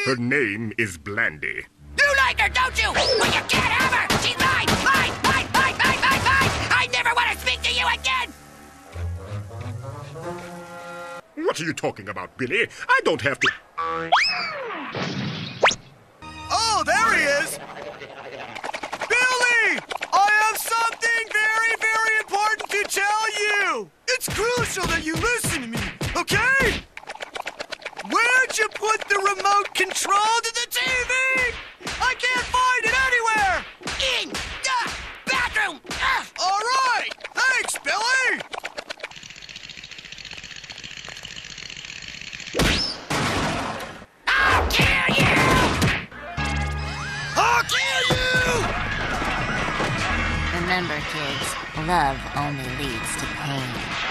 Her name is Blandy. You like her, don't you? Well, you can't have her! She's mine! Mine! Mine! Mine! Mine! Mine! Mine! I never want to speak to you again! What are you talking about, Billy? I don't have to... Oh, there he is! Billy! I have something very, very important to tell you! It's crucial that you listen to me, okay? Where'd you put the remote control to the TV? I can't find it anywhere! In the bathroom! All right! Thanks, Billy! I'll kill you! I'll kill you! Remember, kids, love only leads to pain.